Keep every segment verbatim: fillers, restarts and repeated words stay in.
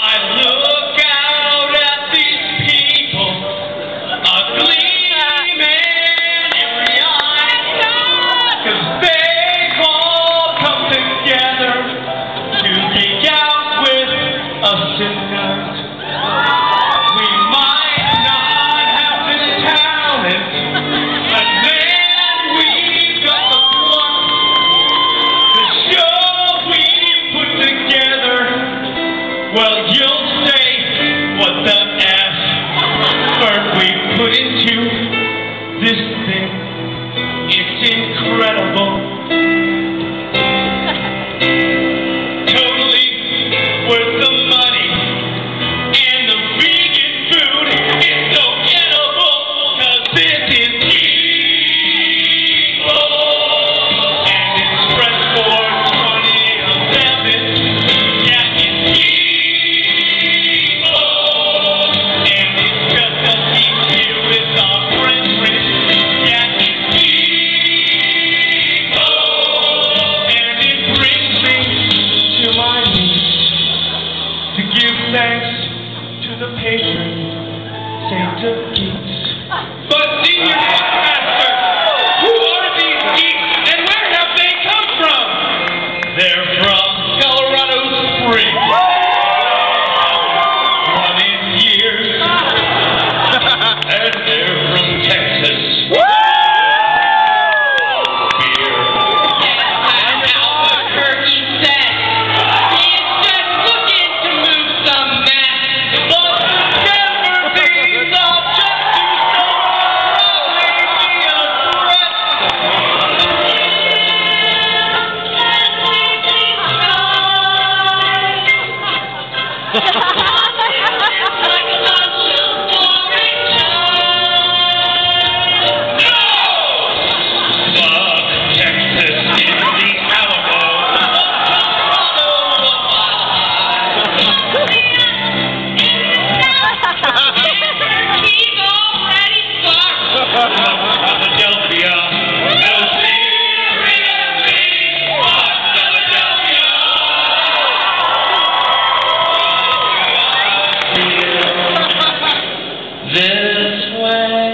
I look out at these people, a gleaming in the eye, 'cause they've all come together to geek out with us tonight. We might not have the talent, but man, we've got the pluck. The show we put together, well, you'll say, what the F work we put into this thing. It's incredible. Totally worth the money. And the vegan food is so edible, 'cause this is evil. And it's fresh for twenty eleven. Yeah, it's evil. And it's just a deep here with our friend Chris. Yeah, it's evil. And it brings me to my knees to give thanks to the patron saint of geeks. But Senior Buckmaster, who are these geeks and where have they come from? They're from Colorado Springs. One in years. And they're from Texas. Beer. And Albuquerque said he's just looking to move some mess. But remember, these all just do so probably be a this way.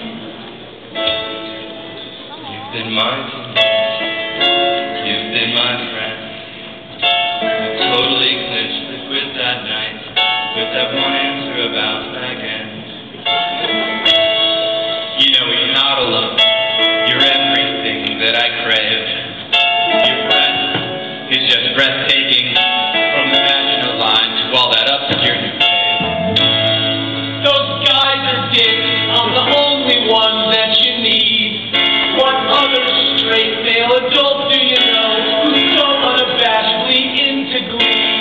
You've been mine, you've been my friend. You totally clinched the quiz that night with that one answer about back end. You know you're not alone. You're everything that I crave. Your breath is just breathtaking, from the national line to all that obscure new fame. Those guys are dicks, I'm the only one that you need. What other straight male adult do you know who's so unabashedly into Glee?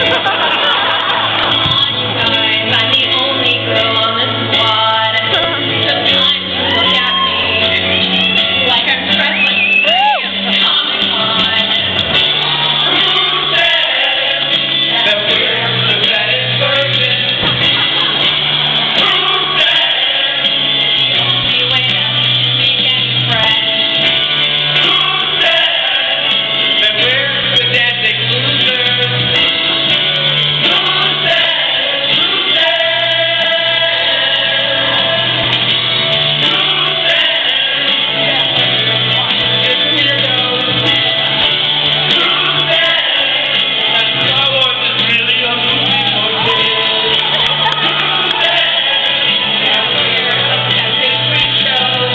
You guys, I'm the only girl on the squad. Sometimes you look at me like I'm dressed like Ray of the Comic Con. Who said that we're the best version? Who said You wake up to make any friends. Who said that we're pedantic losers? Who said? Who said? Who said? It's weirdos. Who said that Star Wars is really a movie for kids? Who said that we're pedantic freakos?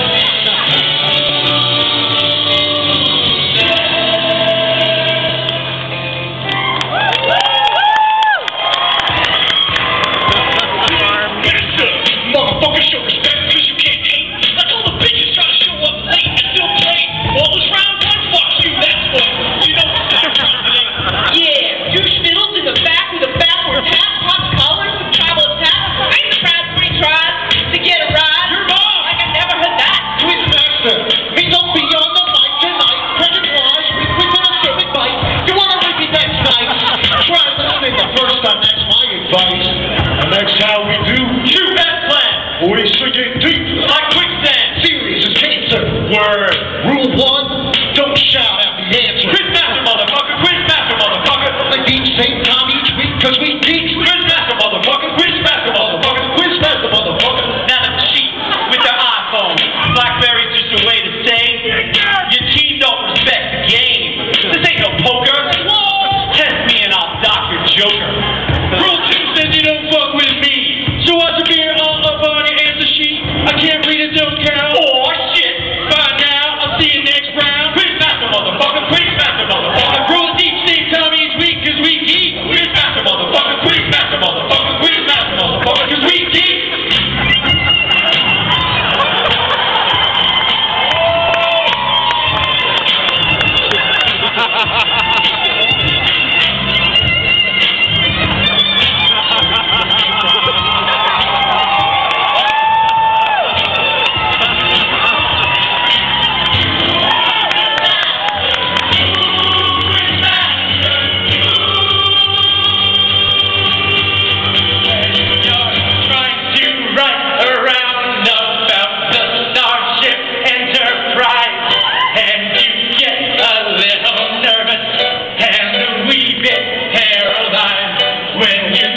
Motherfucker, show respect because you can't hate. Like all the bitches try to show up late and still play. All this round one, fuck you, that's what. You know what's that president? Yeah, douche fiddles in the back with a backward hat, pop collars with tribal attacks. Ain't the crowd three tries to get a ride? Your mom! Like I never heard that. Quizmaster, me don't be on the mic tonight. Present Raj, we quiz on a civic bite. You wanna repeat that tonight? Try listening the first time, that's my advice. And that's how we do. Shoot that plan! We sing it deep like quicksand. Serious as cancer. Word. Rule one, don't shout out the answer. Quizmaster, motherfucker! Quizmaster, motherfucker! Like each same time each week, cause we geeks. Quizmaster! well.